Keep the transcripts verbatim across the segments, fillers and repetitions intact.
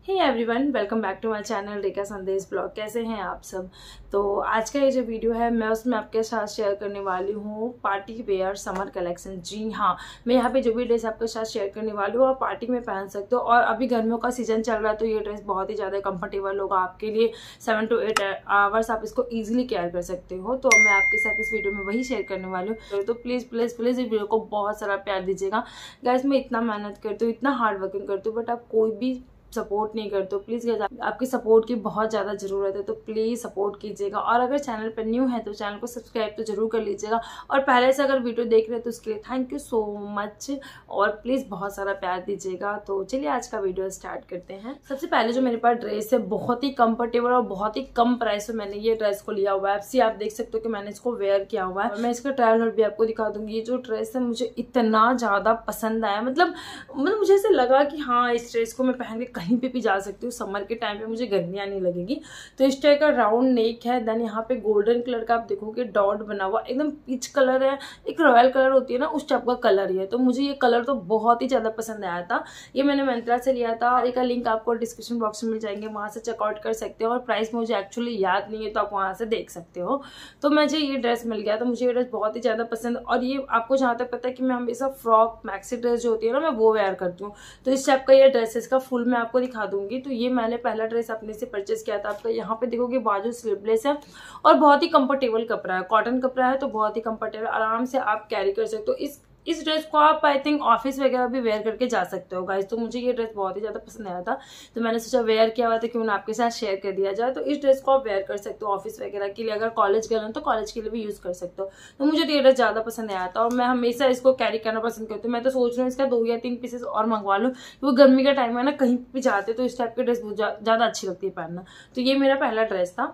Hey everyone, welcome back to my channel Rekha Sandesh blog. कैसे हैं आप सब। तो आज का ये जो वीडियो है मैं उसमें आपके साथ शेयर करने वाली हूँ पार्टी वेयर समर कलेक्शन। जी हाँ, मैं यहाँ पे जो भी ड्रेस आपके साथ शेयर करने वाली हूँ आप पार्टी में पहन सकते हो। और अभी गर्मियों का सीजन चल रहा है तो ये ड्रेस बहुत ही ज़्यादा कंफर्टेबल होगा आपके लिए। सेवन टू एट आवर्स आप इसको ईजिली केयर कर सकते हो। तो मैं आपके साथ इस वीडियो में वही शेयर करने वाली हूँ। तो प्लीज़ प्लीज़ प्लीज़ इस वीडियो को बहुत सारा प्यार दीजिएगा। गाइस, मैं इतना मेहनत करती हूँ, इतना हार्ड वर्किंग करती हूँ, बट आप कोई भी सपोर्ट नहीं करते हो। प्लीज़ गाइस, आपकी सपोर्ट की बहुत ज़्यादा ज़रूरत है, तो प्लीज़ सपोर्ट कीजिएगा। और अगर चैनल पर न्यू है तो चैनल को सब्सक्राइब तो जरूर कर लीजिएगा। और पहले से अगर वीडियो देख रहे हैं तो उसके लिए थैंक यू सो मच। और प्लीज़ बहुत सारा प्यार दीजिएगा। तो चलिए आज का वीडियो स्टार्ट करते हैं। सबसे पहले जो मेरे पास ड्रेस है बहुत ही कंफर्टेबल और बहुत ही कम प्राइस में मैंने ये ड्रेस को लिया हुआ है। सी आप देख सकते हो कि मैंने इसको वेयर किया हुआ है। मैं इसका ट्रायल नोट भी आपको दिखा दूंगी। ये जो ड्रेस है मुझे इतना ज़्यादा पसंद आया, मतलब मतलब मुझे ऐसे लगा कि हाँ, इस ड्रेस को मैं पहन के कहीं पे भी जा सकती हूँ। समर के टाइम पे मुझे गर्मियाँ नहीं लगेगी। तो इस टाइप का राउंड नेक है। देन यहाँ पे गोल्डन कलर का आप देखोगे डॉट बना हुआ, एकदम पीच कलर है। एक रॉयल कलर होती है ना, उस टाइप का कलर ही है। तो मुझे ये कलर तो बहुत ही ज्यादा पसंद आया था। ये मैंने मंत्रा से लिया था। का लिंक आपको डिस्क्रिप्शन बॉक्स में मिल जाएंगे, वहां से चेकआउट कर सकते हो। और प्राइस मुझे एक्चुअली याद नहीं है तो आप वहां से देख सकते हो। तो मुझे ये ड्रेस मिल गया, तो मुझे ये ड्रेस बहुत ही ज्यादा पसंद। और ये आपको जहाँ तक पता है कि मैं हमेशा फ्रॉक मैक्सी ड्रेस जो होती है ना, मैं वो वेयर करती हूँ। तो इस टाइप का ये ड्रेस है, इसका फुल मैं आपको दिखा दूंगी। तो ये मैंने पहला ड्रेस अपने से परचेस किया था। आपका यहाँ पे देखोगे बाजू स्लीवलेस है और बहुत ही कंफर्टेबल कपड़ा है, कॉटन कपड़ा है। तो बहुत ही कंफर्टेबल, आराम से आप कैरी कर सकते हो। इस इस ड्रेस को आप आई थिंक ऑफिस वगैरह भी वेयर करके जा सकते हो गाइस। तो मुझे ये ड्रेस बहुत ही ज्यादा पसंद आया था, तो मैंने सोचा वेयर किया हुआ था क्यों ना आपके साथ शेयर कर दिया जाए। तो इस ड्रेस को आप वेयर कर सकते हो ऑफिस वगैरह के लिए। अगर कॉलेज गए हो तो कॉलेज के लिए भी यूज कर सकते हो। तो मुझे तो ये ड्रेस ज्यादा पसंद आया था और मैं हमेशा इसको कैरी करना पसंद करती हूँ। मैं तो सोच रही हूँ इसका दो या तीन पीसेस और मंगवा लूँ। वो गर्मी का टाइम है ना, कहीं भी जाते तो इस टाइप की ड्रेस बहुत ज्यादा अच्छी लगती है पहनना। तो ये मेरा पहला ड्रेस था।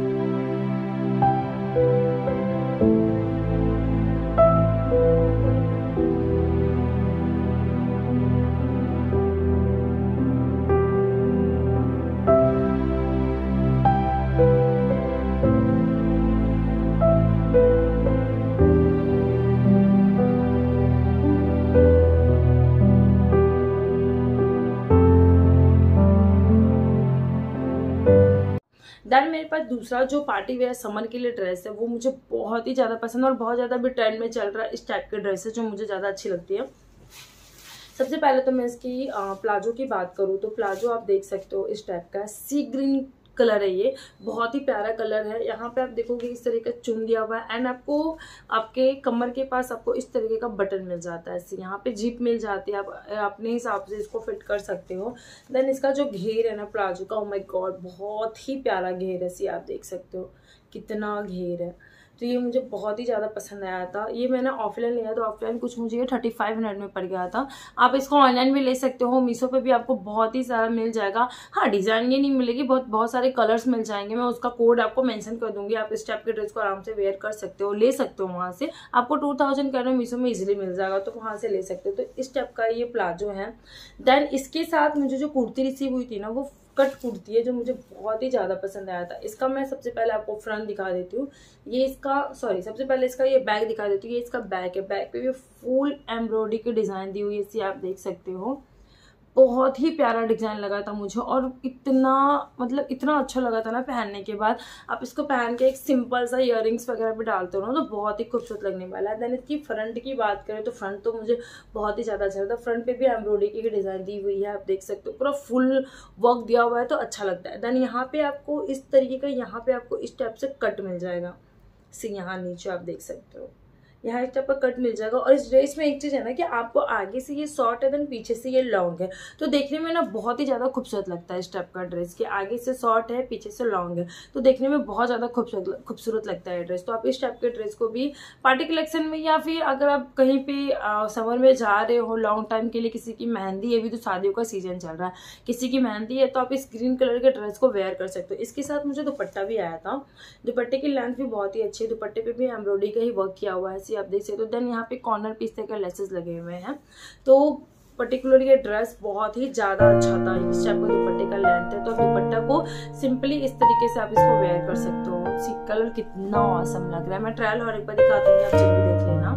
देन मेरे पास दूसरा जो पार्टी वेयर समर के लिए ड्रेस है वो मुझे बहुत ही ज्यादा पसंद और बहुत ज्यादा भी ट्रेंड में चल रहा है। इस टाइप के ड्रेस है जो मुझे ज्यादा अच्छी लगती है। सबसे पहले तो मैं इसकी प्लाजो की बात करूँ तो प्लाजो आप देख सकते हो इस टाइप का सी ग्रीन कलर है। ये बहुत ही प्यारा कलर है। यहाँ पे आप देखोगे इस तरीके का चुन दिया हुआ है एंड आपको आपके कमर के पास आपको इस तरीके का बटन मिल जाता है। यहाँ पे जिप मिल जाती है, आप अपने हिसाब से इसको फिट कर सकते हो। देन इसका जो घेर है ना प्लाजो का, ओ माय गॉड, बहुत ही प्यारा घेर है। सी आप देख सकते हो कितना घेर है। तो ये मुझे बहुत ही ज़्यादा पसंद आया था। ये मैंने ऑफलाइन लिया तो ऑफलाइन कुछ मुझे ये थर्टी फाइव हंड्रेड में पड़ गया था। आप इसको ऑनलाइन भी ले सकते हो, मीशो पे भी आपको बहुत ही सारा मिल जाएगा। हाँ, डिजाइन ये नहीं मिलेगी, बहुत बहुत सारे कलर्स मिल जाएंगे। मैं उसका कोड आपको मेंशन कर दूंगी। आप इस टाइप के ड्रेस को आराम से वेयर कर सकते हो, ले सकते हो वहाँ से। आपको टू थाउजेंड का मीशो में इजिली मिल जाएगा, तो वहाँ से ले सकते हो। तो इस टाइप का ये प्लाजो है। देन इसके साथ मुझे जो कुर्ती रिसीव हुई थी ना, वो कट कुर्ती है जो मुझे बहुत ही ज्यादा पसंद आया था। इसका मैं सबसे पहले आपको फ्रंट दिखा देती हूँ। ये इसका सॉरी सबसे पहले इसका ये बैक दिखा देती हूँ। ये इसका बैक है। बैक पे भी फुल एम्ब्रॉयडरी की डिजाइन दी हुई है, इसी आप देख सकते हो। बहुत ही प्यारा डिजाइन लगा था मुझे और इतना मतलब इतना अच्छा लगा था ना पहनने के बाद। आप इसको पहन के एक सिंपल सा इयररिंग्स वगैरह भी डालते हो ना तो बहुत ही खूबसूरत लगने वाला है। देन इसकी फ्रंट की बात करें तो फ्रंट तो मुझे बहुत ही ज्यादा अच्छा लगता है। फ्रंट पे भी एम्ब्रॉयडरी की डिजाइन दी हुई है, आप देख सकते हो। पूरा फुल वर्क दिया हुआ है तो अच्छा लगता है। देन यहाँ पे आपको इस तरीके का यहाँ पे आपको इस टाइप से कट मिल जाएगा। सी यहाँ नीचे आप देख सकते हो, यहाँ एक टाइप का कट मिल जाएगा। और इस ड्रेस में एक चीज है ना कि आपको आगे से ये शॉर्ट है देन पीछे से ये लॉन्ग है, तो देखने में ना बहुत ही ज्यादा खूबसूरत लगता है। इस टाइप का ड्रेस के आगे से शॉर्ट है पीछे से लॉन्ग है, तो देखने में बहुत ज्यादा खूबसूरत खूबसूरत लगता है ड्रेस। तो आप इस टाइप के ड्रेस को भी पार्टी कलेक्शन में या फिर अगर आप कहीं पे समर में जा रहे हो लॉन्ग टाइम के लिए, किसी की मेहंदी है, अभी तो शादियों का सीजन चल रहा है, किसी की मेहंदी है, तो आप इस ग्रीन कलर के ड्रेस को वेयर कर सकते हो। इसके साथ मुझे दुपट्टा भी आया था। दुपट्टे की लेंथ भी बहुत ही अच्छी है। दुपट्टे पे भी एम्ब्रॉयडरी का ही वर्क किया हुआ है, आप देख सकते हो। देन यहाँ पे कॉर्नर पीस तक लेसेस लगे हुए हैं। तो पर्टिकुलर ये ड्रेस बहुत ही ज्यादा अच्छा था। इस टाइप का दुपट्टे का लेंथ है, तो आप दुपट्टा को सिंपली इस तरीके से आप इसको वेयर कर सकते हो। सी कलर कितना ऑसम लग रहा है। मैं ट्रायल और एक बार दिखा दूंगी, आप जरूर देख लेना।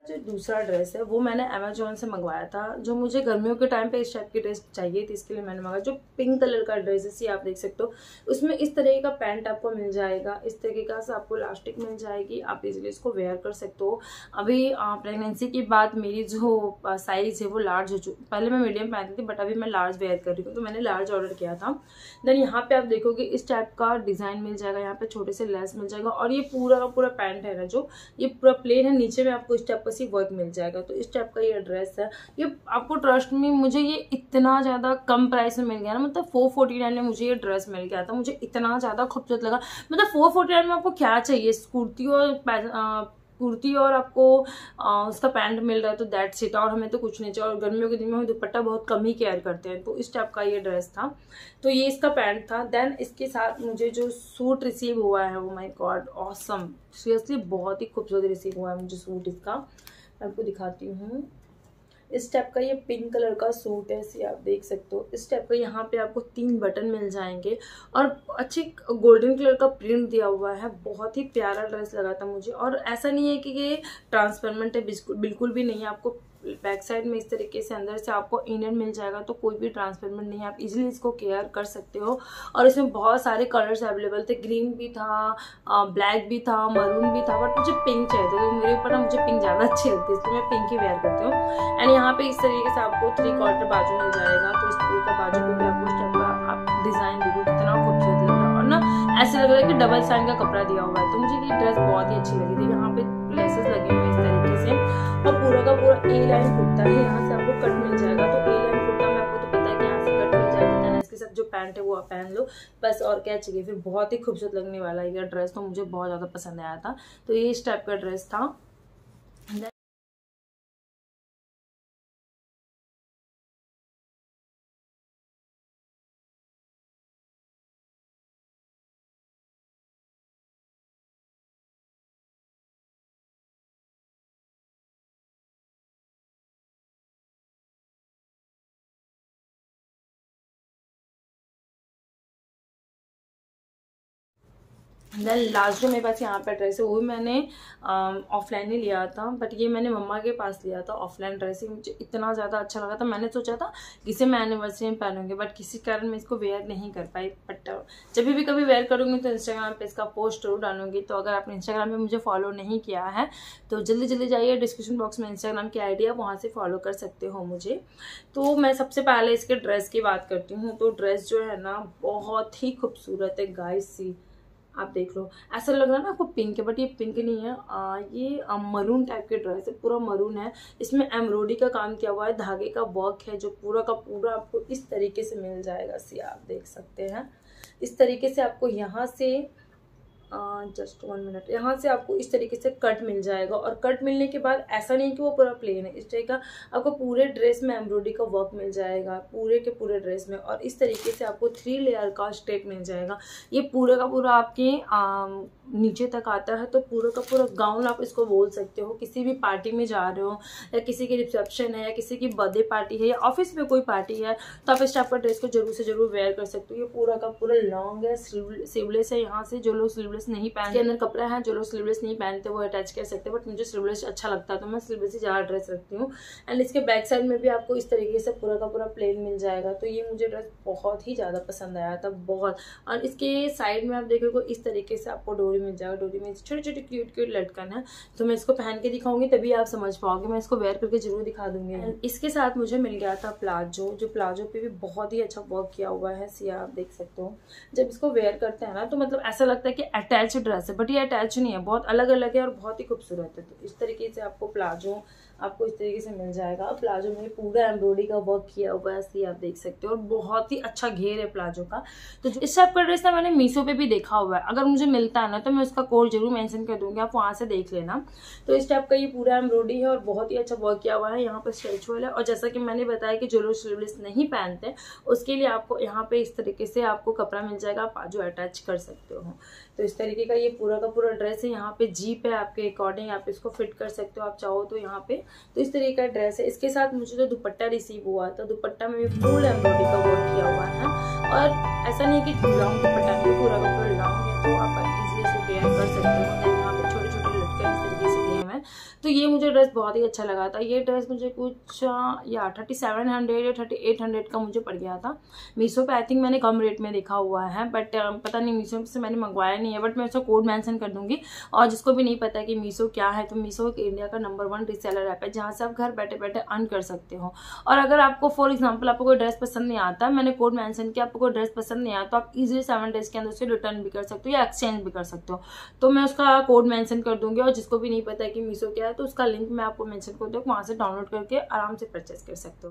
जो दूसरा ड्रेस है वो मैंने अमेजोन से मंगवाया था, जो मुझे गर्मियों के टाइम पे इस टाइप की ड्रेस चाहिए थी, इसके लिए मैंने मंगाया। जो पिंक कलर का ड्रेस है, इसी आप देख सकते हो, उसमें इस तरीके का पैंट आपको मिल जाएगा, इस तरीके का से आपको इलास्टिक मिल जाएगी, आप इजीली इसको वेयर कर सकते हो। अभी प्रेगनेंसी के बाद मेरी जो साइज है वो लार्ज हो चुकी, पहले मैं मीडियम पहनती थी बट अभी मैं लार्ज वेयर कर रही हूँ, तो मैंने लार्ज ऑर्डर किया था। देन यहाँ पे आप देखोगे इस टाइप का डिजाइन मिल जाएगा, यहाँ पे छोटे से लेस मिल जाएगा, और ये पूरा का पूरा पैंट है ना जो ये पूरा प्लेन है, नीचे में आपको इस टाइप का सी वर्क मिल जाएगा। तो इस टाइप का ये ड्रेस है, ये आपको ट्रस्ट में मुझे ये इतना ज़्यादा कम प्राइस में मिल गया ना, मतलब फोर फोर्टी नाइन में मुझे ये ड्रेस मिल गया था, मुझे इतना ज़्यादा खूबसूरत लगा। मतलब फोर फोर्टी नाइन में आपको क्या चाहिए, कुर्ती और कुर्ती और आपको आ, उसका पैंट मिल रहा है, तो दैट्स इट, और हमें तो कुछ नहीं चाहिए। और गर्मियों के दिन में हम दुपट्टा बहुत कम ही केयर करते हैं, तो इस टाइप का ये ड्रेस था, तो ये इसका पैंट था। देन इसके साथ मुझे जो सूट रिसीव हुआ है, वो माय गॉड ऑसम, सीरियसली बहुत ही खूबसूरत रिसीव हुआ है मुझे सूट इसका। मैं आपको दिखाती हूँ, इस टाइप का ये पिंक कलर का सूट है, इसे आप देख सकते हो। इस टाइप का यहाँ पे आपको तीन बटन मिल जाएंगे और अच्छे गोल्डन कलर का प्रिंट दिया हुआ है, बहुत ही प्यारा ड्रेस लगा था मुझे। और ऐसा नहीं है कि ये ट्रांसपेरेंट है, बिल्कुल भी नहीं है। आपको बैक साइड में इस तरीके से अंदर से आपको इनर मिल जाएगा, तो कोई भी ट्रांसपेरेंट नहीं है, आप इजीली इसको केयर कर सकते हो। और इसमें बहुत सारे कलर्स अवेलेबल थे, ग्रीन भी था, ब्लैक भी था, मरून भी था, बट मुझे पिंक चाहिए था, तो मेरे ऊपर ना मुझे पिंक ज़्यादा अच्छी लगती है, इसलिए मैं पिंक ही वेयर करती हूँ। एंड यहाँ पे इस तरीके से आपको थ्री क्वार्टर बाजू मिल जाएगा, तो इस तरीके का बाजू पे भी आपको स्टेप का आप डिजाइन देखो कितना खूबसूरत लग रहा है, और ना ऐसे लग रहा है कि डबल साइन का कपड़ा दिया हुआ है। तो मुझे ये ड्रेस बहुत ही अच्छी लगी थी। यहाँ पे लेसेस लगे हुए इस तरीके से, और पूरा का पूरा ए लाइन कुर्ता है, यहाँ से आपको कट मिल जाएगा। तो ए लाइन कुर्ता में आपको तो पता है कि यहाँ से कट मिल जाता है, इसके साथ जो पैंट है वो आप पहन लो बस, और क्या चाहिए। फिर बहुत ही खूबसूरत लगने वाला है ये ड्रेस, तो मुझे बहुत ज़्यादा पसंद आया था। तो ये इस टाइप का ड्रेस था। देन लास्ट जो मेरे पास यहाँ पे ड्रेस है वो भी मैंने ऑफलाइन ही लिया था, बट ये मैंने मम्मा के पास लिया था ऑफलाइन ड्रेस ही। मुझे इतना ज़्यादा अच्छा लगा था, मैंने सोचा था कि इसे मैं एनिवर्सरी में पहनूंगी, बट किसी कारण मैं इसको वेयर नहीं कर पाई। बट जब भी कभी वेयर करूँगी तो इंस्टाग्राम पे इसका पोस्ट जरूर डालूंगी। तो अगर आपने इंस्टाग्राम पे मुझे फॉलो नहीं किया है तो जल्दी जल्दी जाइए, डिस्क्रिप्शन बॉक्स में इंस्टाग्राम की आई डी है, वहाँ से फॉलो कर सकते हो मुझे। तो मैं सबसे पहले इसके ड्रेस की बात करती हूँ। तो ड्रेस जो है ना बहुत ही खूबसूरत है गाइस, सी आप देख लो, ऐसा लग रहा है ना आपको पिंक है, बट ये पिंक नहीं है, आ, ये मरून टाइप के ड्रेस है, पूरा मरून है। इसमें एम्ब्रॉयडरी का काम किया हुआ है, धागे का वर्क है, जो पूरा का पूरा आपको इस तरीके से मिल जाएगा। सी आप देख सकते हैं, इस तरीके से आपको यहाँ से जस्ट वन मिनट यहाँ से आपको इस तरीके से कट मिल जाएगा। और कट मिलने के बाद ऐसा नहीं कि वो पूरा प्लेन है, इस तरीके का आपको पूरे ड्रेस में एम्ब्रॉयडरी का वर्क मिल जाएगा, पूरे के पूरे ड्रेस में। और इस तरीके से आपको थ्री लेयर का स्टेप मिल जाएगा। ये पूरे का पूरा आपके आ, नीचे तक आता है, तो पूरा का पूरा गाउन आप इसको बोल सकते हो। किसी भी पार्टी में जा रहे हो, या किसी की रिसेप्शन है, या किसी की बर्थडे पार्टी है, या ऑफिस में कोई पार्टी है, तो आप इस टाइप का ड्रेस को जरूर से जरूर वेयर कर सकते हो। ये पूरा का पूरा लॉन्ग है, स्लीवलेस है। यहाँ से जो लोग स्लीवलेस नहीं पहनते, के अंदर कपड़ा है, जो लोग स्लीवलेस नहीं पहनते वो अटैच कर सकते हैं, बट मुझे स्लीवलेस अच्छा लगता है तो मैं स्लीवलेस ही ज़्यादा ड्रेस रखती हूँ। एंड इसके बैक साइड में भी आपको इस तरीके से पूरा का पूरा प्लेन मिल जाएगा। तो ये मुझे ड्रेस बहुत ही ज़्यादा पसंद आया था, बहुत। और इसके साइड में आप देखोगे इस तरीके से आपको डोरी मिल जाएगा, डोरी में छोटे छोटे क्यूट क्यूट लटकन है। तो मैं इसको पहन के दिखाऊंगी तभी आप समझ पाओगे, मैं इसको वेयर करके जरूर दिखा दूंगी। इसके साथ मुझे मिल गया था प्लाजो, जो प्लाजो पे भी बहुत ही अच्छा वर्क किया हुआ है, सिया आप देख सकते हो। जब इसको वेयर करते हैं ना तो मतलब ऐसा लगता है कि अटैच ड्रेस है, बट ये अटैच नहीं है, बहुत अलग अलग है और बहुत ही खूबसूरत है। तो इस तरीके से आपको प्लाजो आपको इस तरीके से मिल जाएगा। प्लाजो में पूरा एम्ब्रॉयडरी का वर्क किया हुआ है, ऐसे आप देख सकते हो, और बहुत ही अच्छा घेर है प्लाजो का। तो इस टाइप का ड्रेस ना मैंने मीशो पे भी देखा हुआ है, अगर मुझे मिलता है ना तो मैं उसका कोड जरूर मेंशन कर दूंगी, आप वहां से देख लेना। तो इस टाइप का ये पूरा एम्ब्रॉयडरी है और बहुत ही अच्छा वर्क किया हुआ है, यहाँ पर स्ट्रेचबल है। और जैसा कि मैंने बताया कि जो लोग स्लीवलेस नहीं पहनते उसके लिए आपको यहाँ पे इस तरीके से आपको कपड़ा मिल जाएगा, आप बाजू अटैच कर सकते हो। तो इस तरीके का ये पूरा का पूरा ड्रेस है। यहाँ पे जीप है, आपके अकॉर्डिंग आप इसको फिट कर सकते हो आप चाहो तो यहाँ पे। तो इस तरीके का ड्रेस है। इसके साथ मुझे जो दुपट्टा रिसीव हुआ था, दुपट्टा में भी फुल एम्ब्रॉयडरी का वर्क किया हुआ है, और ऐसा नहीं कि लॉन्ग दुपट्टा नहीं, पूरा का पूरा लॉन्ग है, तो आप इजीली इसे वेयर कर सकते हो। यहाँ पे छोटे छोटे लटकन इस तरीके से दिए हुए हैं। तो ये मुझे ड्रेस बहुत ही अच्छा लगा था। ये ड्रेस मुझे कुछ या थर्टी सेवन हंड्रेड या थर्टी एट हंड्रेड का मुझे पड़ गया था। मीशो पे आई थिंक मैंने कम रेट में देखा हुआ है, बट पता नहीं मीशो से मैंने मंगवाया नहीं है, बट मैं उसका कोड मेंशन कर दूंगी। और जिसको भी नहीं पता है कि मीशो क्या है, तो मीशो एक इंडिया का नंबर वन रीसेलर ऐप है जहाँ से आप घर बैठे बैठे अर्न कर सकते हो। और अगर आपको फॉर एग्जाम्पल आपको कोई ड्रेस पसंद नहीं आता, मैंने कोड मेंशन किया, आपको कोई ड्रेस पसंद नहीं आता, तो आप इजीली सेवन डेज के अंदर उसे रिटर्न भी कर सकते हो या एक्सचेंज भी कर सकते हो। तो मैं उसका कोड मेंशन कर दूंगी, और जिसको भी नहीं पता है कि मीशो क्या है तो उसका लिंक मैं आपको मेंशन कर दूँ, वहां से डाउनलोड करके आराम से परचेस कर सकते हो।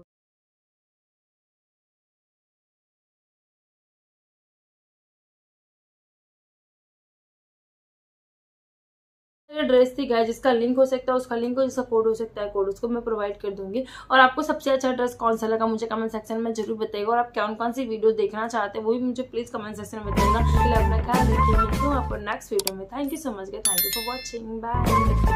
ड्रेस थी गाइस, जिसका लिंक हो सकता है उसका लिंक हो, जिसका कोड हो सकता है कोड, उसको मैं प्रोवाइड कर दूंगी। और आपको सबसे अच्छा ड्रेस कौन सा लगा मुझे कमेंट सेक्शन में जरूर बताइएगा, और आप कौन कौन सी वीडियो देखना चाहते हैं वो भी मुझे प्लीज कमेंट सेक्शन में बताइएगा। अपना ख्याल रखिए, मिलती हूँ आपको नेक्स्ट वीडियो में। Thank you so much, thank you for watching, bye.